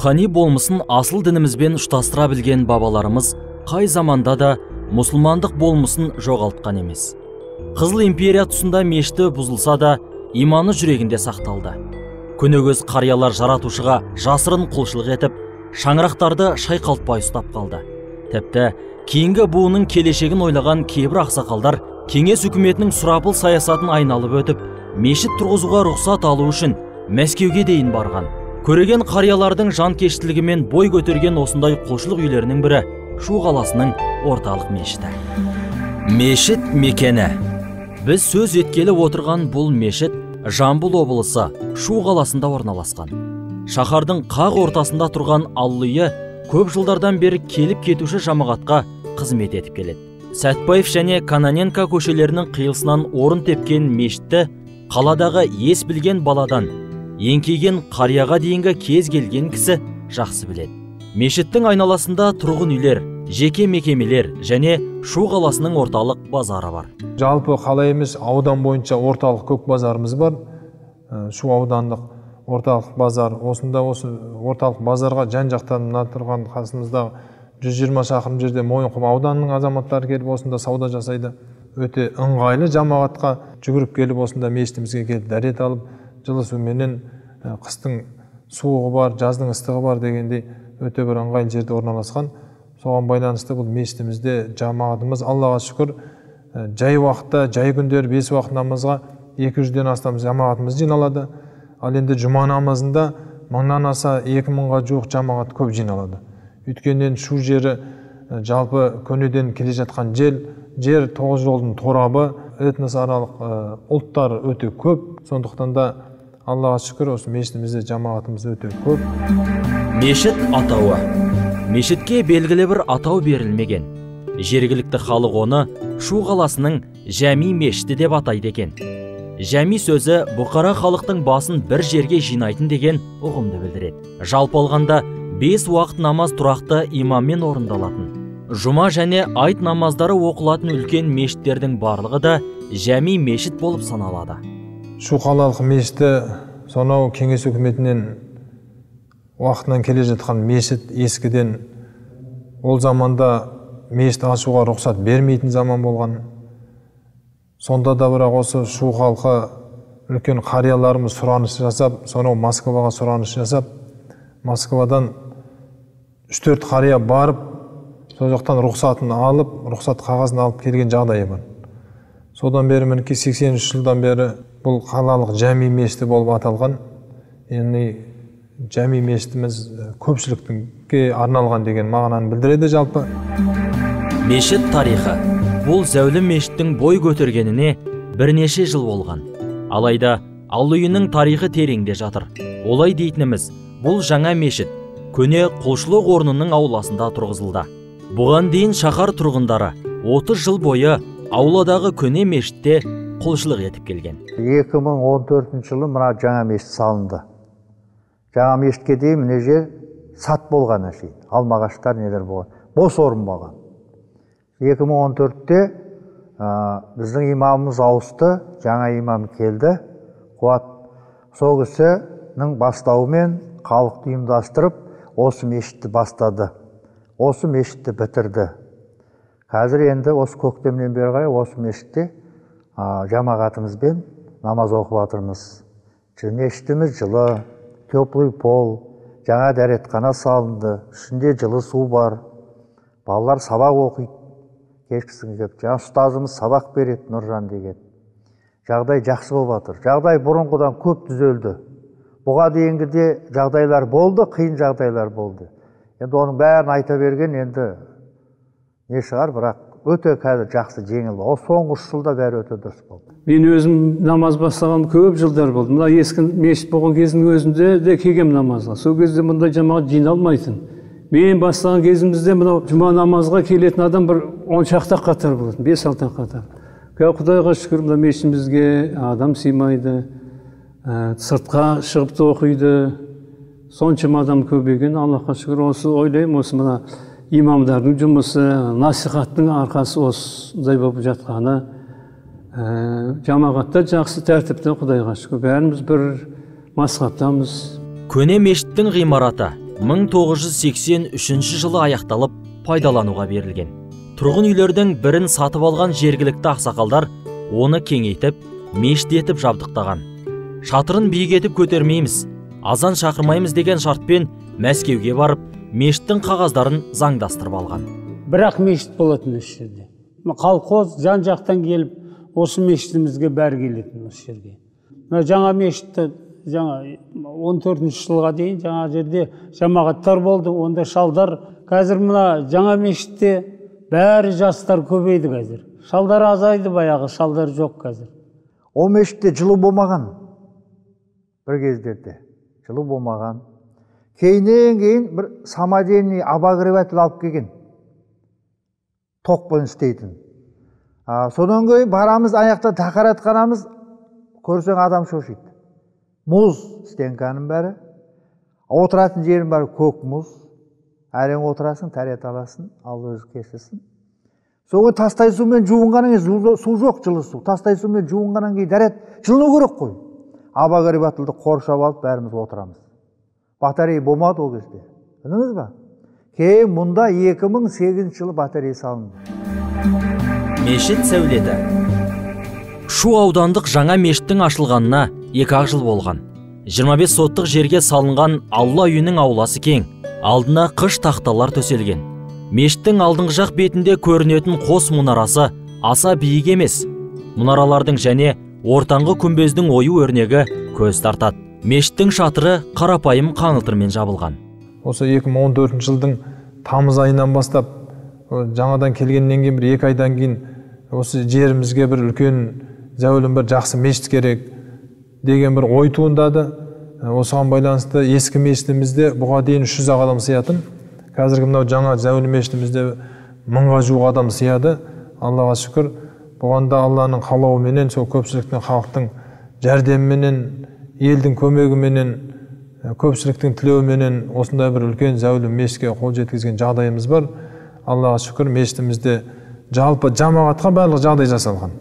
рухани болмысын асыл дінімізбен ұштастыра білген бабаларымыз қай заманда да мұсылмандық болмысын жоғалтқан емес. Қызыл империя тұсында мешіті бұзылса да, иманы жүрегінде сақталды. Көнегөз қариялар жаратушыға жасырын құлшылық етіп, шаңырақтарды шайқалтпай ұстап қалды. Тіпті кейінгі буының келешегін ойлаған кейбір ақсақалдар кеңес үкіметінің сұрапыл саясатын айналып өтіп, мешіт тұрғызуға рұқсат алу үшін Мәскеуге дейін барған. Көреген қариялардың жанкештілігімен бой көтерген осындай құлшылық үйлерінің бірі Шу қаласының орталық мешіті. Мешіт мекені. Біз сөз еткелі отырған бұл мешіт Жамбыл облысы Шу қаласында орналасқан. Шаһардың қақ ортасында тұрған аллыйы көп жылдардан бері келіп кетуші жамағатқа қызмет етіп келеді. Сәтбаев және Каноненко көшелерінің қиылысынан орын тепкен мешітті қаладағы ес білген баладан еңкейген қарияға дейінгі кез келген кісі жақсы біледі. Мешіттің айналасында тұрғын үйлер, жеке мекемелер және Шу қаласының орталық базары бар. Жалпы қала емес, аудан бойынша орталық көк базарымыз бар. Шу аудандық орталық базар. Осында осы орталық базарға жан-жақтан мына тұрған қасымызда 120 шақырым жерде Мойынқұм ауданының азаматтары келіп осында сауда жасайды. Өте ыңғайлы жамағатқа жүгіріп келіп осында мешітімізге келіп дәрет алып, жылы суменен қыстың суығы бар, жаздың ыстығы бар дегендей өте бір ыңғайлы жерде орналасқан. Соған байланысты бұл мешітімізде жамағатымыз Аллаға шүкір жай уақытта, жай күндері 5 уақыт намазға 200-ден астам жамағатымыз жиналады. Ал енді жұма намазында 1000-нан аса 2000-ға жуық жамағат көп жиналады. Өйткеннен Шу жері жалпы көнеден келе жатқан жер 9 жолдың торабы, этносаралық ұлттар өте көп. Сондықтан да Аллаға шүкір осы мешітімізде жамағатымыз өте көп. Мешіт атауы. Мешітке белгілі бір атау берілмеген. Жергілікті халық оны Шу қаласының Жәми мешіті деп атайды екен. Жәми сөзі бұқара халықтың басын бір жерге жинайтын деген ұғымды білдіреді. Жалпы алғанда 5 уақыт намаз тұрақты имаммен орындалатын. Жұма және айт намаздары оқылатын үлкен мешіттердің барлығы да Жәми мешіт болып саналады. Шу қалалық мешіті сонау кеңес үкіметінен уақытынан келе жатқан мешіт ескіден, ол заманда мешіт ашуға рұқсат бермейтін заман болған. Сонда да бірақ осы Шу халқы үлкен қарияларымыз сұраныс жасап, сонау Москваға сұраныс жасап, Москвадан 3-4 қария барып, сол жақтан рұқсатын алып, рұқсат қағазын алып келген жағдайы бар. Содан бері мінекей 83 жылдан бері бұл қалалық Жәми мешіті болып аталған. Яғни Жәми мешітіміз көпшілікке арналған деген мағынаны білдіреді жалпы. Мешіт тарихы. Бұл зәулім мешіттің бой көтергеніне бірнеше жыл болған. Алайда аллыйының тарихы тереңде жатыр. Олай дейтініміз, бұл жаңа мешіт көне құлшылық орнының ауласында тұрғызылды. Бұған дейін шаһар тұрғындары 30 жыл бойы ауладағы көне мешітте құлшылық етіп келген. 2014 жылы мына жаңа мешіт салынды. Жаңа мешітке дейін мына жер сат болған әшейін. Алмағаштар нелер болған. Бос орын болған. 2014-те біздің имамымыз ауысты, жаңа имам келді. Қуат сол кісінің бастауымен халықты ұйымдастырып, осы мешітті бастады. Осы мешітті бітірді. Қазір енді осы көктемнен бері қарай осы мешітте жамағатымызбен намаз оқып жатырмыз. Мешітіміз жылы, теплый пол, жаңа дәретхана салынды, ішінде жылы су бар. Балалар сабақ оқиды, кешкісін келіп. Жаңа ұстазымыз сабақ береді, Нұржан деген. Жағдай жақсы болып жатыр. Жағдай бұрынғыдан көп түзелді. Бұға дейінгіде жағдайлар болды, қиын жағдайлар болды. Енді оның бәрін айта берген енді не шығар, бірақ өте қазір жақсы жеңіл болды. Соңғы 3 жылда бәрі өте дұрыс болды. Мен өзім намаз бастаған көп жылдар болды. Мына ескі мешіт болған кездің өзінде де келгем намазға. Сол кезде мұндай жамағат жиналмайтын. Мен бастаған кезімізде мына жұма намазға келетін адам бір 10 шақты қатар болатын, 5-6 қатар. Құдайға шүкір, мына мешітімізге адам сыймайды, сыртқа шығып оқиды. Соншама адам көбейген, Аллахқа шүкір. Осы ойлаймын, осы мына имамдардың жұмысы, насихаттың арқасы осындай болып жатқаны, жамағатта жақсы тәртіпті, Құдайға шүкір. Бәріміз бір мақсаттамыз. Көне мешіттің ғимараты 1983 жылы аяқталып пайдалануға берілген. Тұрғын үйлердің бірін сатып алған жергілікті ақсақалдар оны кеңейтіп, мешіт етіп жабдықтаған. Шатырын биік етіп көтермейміз, азан шақырмаймыз деген шартпен Мәскеуге барып, мешіттің қағаздарын заңдастырып алған. Бірақ мешіт болатын осы жерде. Колхоз жан жақтан келіп, осы мешітімізге бәрі келетін осы жерге. Жаңа мешітті 14 жылға дейін жаңа жерде жамағаттар болды, онда шалдар. Қазір мына жаңа мешітте бәрі жастар көбейді қазір. Шалдар азайды, баяғы шалдар жоқ қазір. О мешітте жылу болмаған. Бір кездерде жылу болмаған. Кейіннен кейін бір самодельный обогреватель алып келген. Тоқпен істейтін. Содан кейін барамыз, аяқта тақарат қарамыз, көрсең адам шошиды. Мұз стенканың бәрі. Отыратын жерің бәрі көк мұз. Әрең отырасың, тәрет аласың, ал өзі кесесің. Соңы тастай сумен жуынғаннан кейін су жоқ, жылы су. Тастай сумен жуынғаннан кейін дәрет жылыну керек қой. Обогревательді қоршап алып бәріміз отырамыз. Батарея болмады ол кезде. Білдіңіз ба? Кейін мұнда 2008 жылы батарея салынды. Мешіт сәулеті. Шу аудандық жаңа мешіттің ашылғанына 2 жыл болған. 25 соттық жерге салынған Алла үйінің ауласы кең. Алдына қыш тақталар төселген. Мешіттің алдыңғы жақ бетінде көрінетін қос мұнарасы аса биік емес. Мұнаралардың және ортаңғы күмбездің ою өрнегі көз тартады. Мешіттің шатыры қарапайым қаңылтырмен жабылған. Осы 2014 жылдың тамыз айынан бастап, жаңадан келгеннен кейін бір 2 айдан кейін осы жерімізге бір үлкен зәулім бір жақсы мешіт керек деген бір ой туындады. Осыған байланысты ескі мешітімізде бұға дейін 300 адам сиятын. Қазіргі мынау жаңа зәулім мешітімізде 1000-ға жуық адам сияды. Аллаға шүкір. Бұғанда Алланың қалауыменен, сол көпшіліктің, халықтың жәрдеміменен, елдің көмегіменен, көпшіліктің тілеуіменен осындай бір үлкен зәулім мешітке қол жеткізген жағдайымыз бар. Аллаға шүкір, мешітімізде жалпы жамағатқа барлық жағдай жасалған.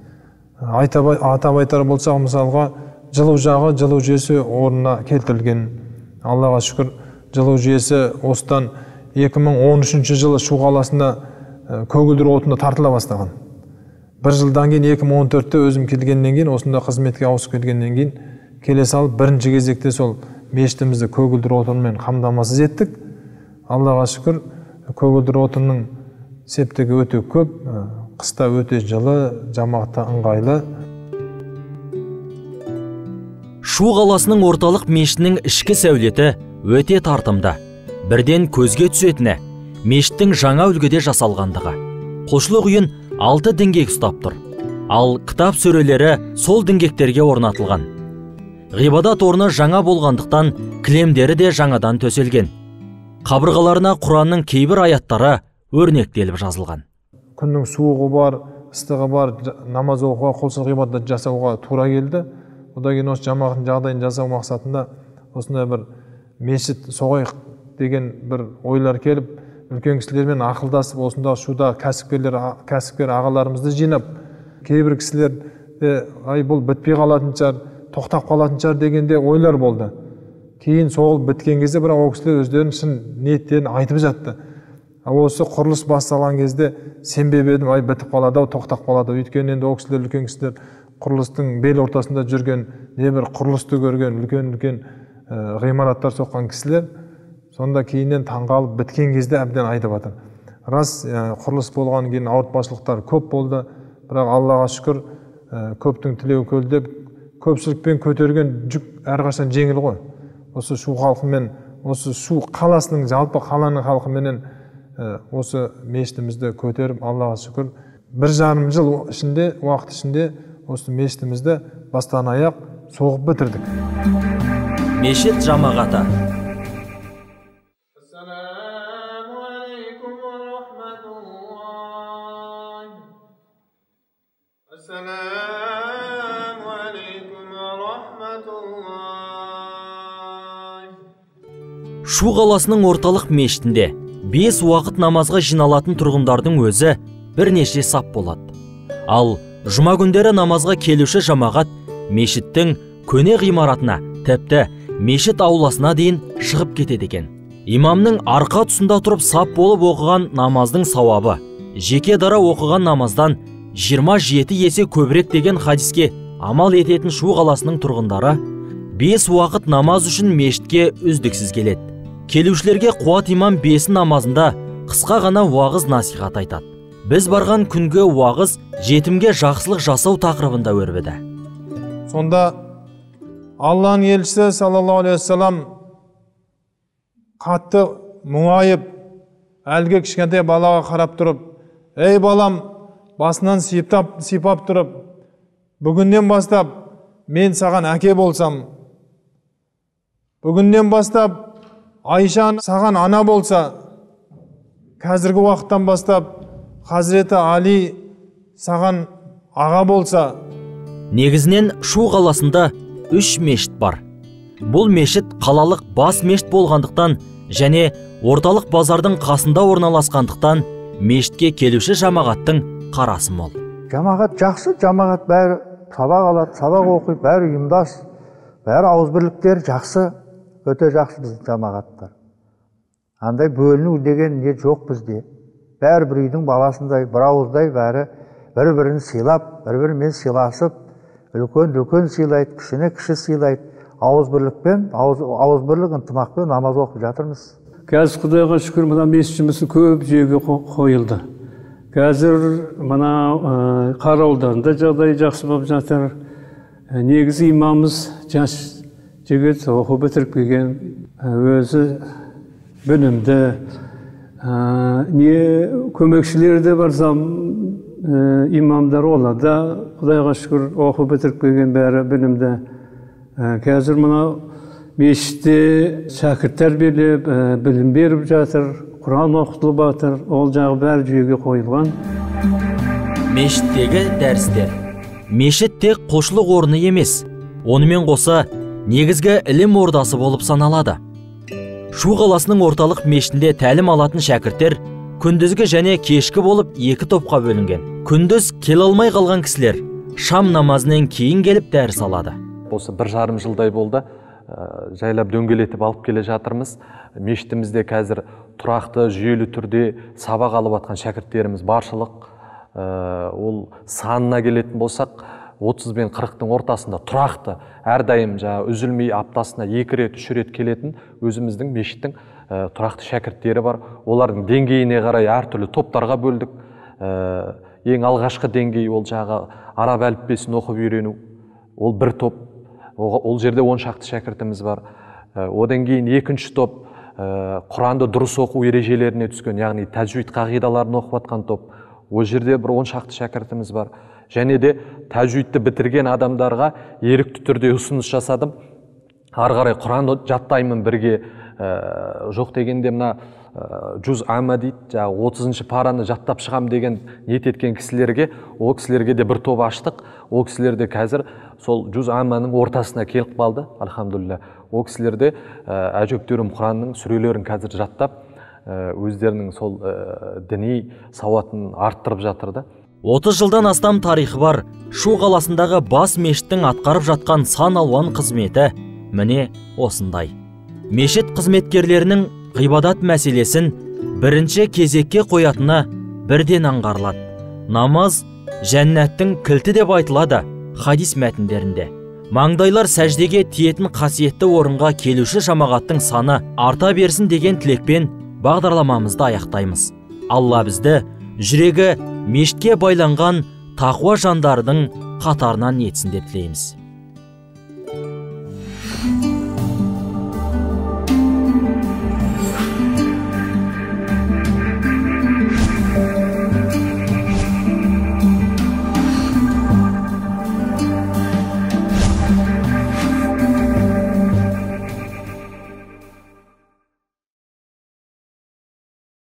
Атап айтар болсақ, мысалға, жылу жағы, жылу жүйесі орнына келтірілген. Аллаға шүкір, жылу жүйесі осыдан 2013 жылы Шу қаласында көгілдір отыны тартыла бастаған. Бір жылдан кейін 2014-те өзім келгеннен кейін, осында қызметке ауысып келгеннен кейін, келе салып бірінші кезекте сол мешітімізді көгілдір отынмен қамтамасыз еттік. Аллаға шүкір, көгілдір отынның септігі өте көп, қыста өте жылы, жамағатта ыңғайлы. Шу қаласының орталық мешітінің ішкі сәулеті өте тартымды. Бірден көзге түсетіні мешіттің жаңа үлгіде жасалғандығы. Құлшылық үйін 6 діңгек ұстап тұр. Ал кітап сөрелері сол діңгектерге орнатылған. Ғибадат орны жаңа болғандықтан кілемдері де жаңадан төселген. Қабырғаларына Құранның кейбір аяттары өрнектеліп жазылған. Күннің суығы бар, ыстығы бар, намаз оқуға, құлшылық ғибадат жасауға тура келді. Одан кейін осы жамағаттың жағдайын жасау мақсатында осындай бір мешіт соғайық деген бір ойлар келіп, үлкен кісілермен ақылдасып, осында Шуда кәсіпкер ағаларымызды жинап, кейбір кісілер бұл бітпей қалатын шығар, тоқтап қалатын шығар дегенде ойлар болды. Кейін соғылып біткен кезде бірақ ол кісілер өздерінің шын ниеттерін айтып жатты. Осы құрылыс басталған кезде сенбеп едім, бітіп қалады, тоқтап қалады. Өйткені енді ол кісілер, үлкен кісілер құрылыстың бел ортасында жүрген, небір құрылысты көрген, үлкен ғимараттар соққан кісілер, сонда кейіннен таңғалып біткен кезде әбден айтып жатыр. Рас, құрылыс болған кейін ауыртпашылықтар көп болды, бірақ Аллаға шүкір, көптің тілеуі көлдеп, көпшілікпен көтерген жүк әрқашан жеңіл ғой. Осы Шу халқымен, осы Шу қаласының, жалпы қаланың халқыменен осы мешітімізді көтеріп, Аллаға шүкір, 1,5 жыл ішінде, уақыт ішінде осы мешітімізді бастан аяқ соғып бітірдік. Мешіт жамағаты. Шу қаласының орталық мешітінде 5 уақыт намазға жиналатын тұрғындардың өзі бірнеше сап болады. Ал жұма күндері намазға келуші жамағат мешіттің көне ғимаратына, тіпті мешіт ауласына дейін шығып кетеді екен. Имамның арқа тұсында тұрып сап болып оқыған намаздың сауабы жеке дара оқыған намаздан 27 есе көбірек деген хадиске амал ететін Шу қаласының тұрғындары 5 уақыт намаз үшін мешітке үздіксіз келеді. Келушілерге қуат имам 5 намазында қысқа ғана уағыз насихат айтады. Біз барған күнге уағыз жетімге жақсылық жасау тақырыбында өрбіді. Сонда Алланың елшісі саллаллаху алейхи вассалам қатты мұңайып, әлгі кішкентай балаға қарап тұрып, ей балам, басынан сипап тұрып, бүгіннен бастап мен саған әке болсам, бүгіннен бастап Айша саған ана болса, қазіргі уақыттан бастап Хазіреті Али саған аға болса. Негізінен Шу қаласында 3 мешіт бар. Бұл мешіт қалалық бас мешіт болғандықтан және орталық базардың қасында орналасқандықтан мешітке келуші жамағаттың қарасы мол. Жамағат жақсы, жамағат бәрі сабақ алады, сабақ оқиды, бәрі ұйымдас, бәрі ауызбірліктер жақсы, өте жақсы біздің жамағаттар. Андай бөліну деген не жоқ бізде. Бәрі бір үйдің баласындай, бір ауыздай бәрі бір-бірін сыйлап, бір-бірімен сыйласып, үлкен сыйлайды, кіші сыйлайды. Ауызбірлік ынтымақпен намаз оқып жатырмыз. Қазір Құдайға шүкір, мына мешітіміз көп жүйеге қойылды. Қазір мына қарауылдарында жағдай жақсы болып жатыр. Негізі имамымыз жас жігіт оқып бітіріп келген, өзі білімді, көмекшілері де бар, имамдар оларда Құдайға шүкір оқып бітіріп келген, бәрі білімді. Қазір мына мешітте шәкірттер беріп, білім беріп жатыр, Құран оқытылып жатыр, ол жағы бәрі жүйеге қойылған. Мешіттегі дәрістер. Мешіт тек құлшылық орны емес, онымен қоса негізгі ілім ордасы болып саналады. Шу қаласының орталық мешітінде тәлім алатын шәкірттер күндізгі және кешкі болып 2 топқа бөлінген. Күндіз келе алмай қалған кісілер шам намазынан кейін келіп дәріс алады. Осы 1,5 жылдай болды, жайлап дөңгелетіп алып келе жатырмыз. Мешітімізде қазір тұрақты, жүйелі түрде сабақ алып атқан шәкірттеріміз баршылық. Ол санына келетін болсақ, 30 мен 40-тың ортасында тұрақты, әрдайым үзілмей аптасына 2 рет, 3 рет келетін өзіміздің мешіттің тұрақты шәкірттері бар. Олардың деңгейіне қарай әртүрлі топтарға бөлдік. Ең алғашқы деңгей ол араб әліппесін оқып үйрену. Ол бір топ. Ол жерде 10 шақты шәкіртіміз бар. Одан кейін екінші топ Құранды дұрыс оқу ережелеріне түскен, яғни тәжвид қағидаларын оқып атқан топ. Ол жерде бір 10 шақты шәкіртіміз бар. Және де тәжвидті бітірген адамдарға ерікті түрде ұсыныс жасадым. Ары қарай Құранды жаттаймын бірге, жоқ дегенде мына жүз ама дейді, 30-шы параны жаттап шығам деген ниет еткен кісілерге, ол кісілерге де бір топ аштық. Ол кісілерде қазір сол жүз аманың ортасына келіп қалды, альхамдулилля. Ол кісілерде әжөптерім Құранның сүрелерін қазір жаттап, өздерінің сол діни сауатын арттырып жатырды. 30 жылдан астам тарихы бар Шу қаласындағы бас мешіттің атқарып жатқан сан алуан қызметі міне осындай. Мешіт қызметкерлерінің ғибадат мәселесін бірінші кезекке қоятыны бірден аңғарылады. Намаз жәннаттың кілті деп айтылады хадис мәтіндерінде. Маңдайлар сәждеге тиетін қасиетті орынға келуші жамағаттың саны арта берсін деген тілекпен бағдарламамызды аяқтаймыз. Алла бізді жүрегі мешітке байланған тақуа жандардың қатарынан етсін деп тілейміз.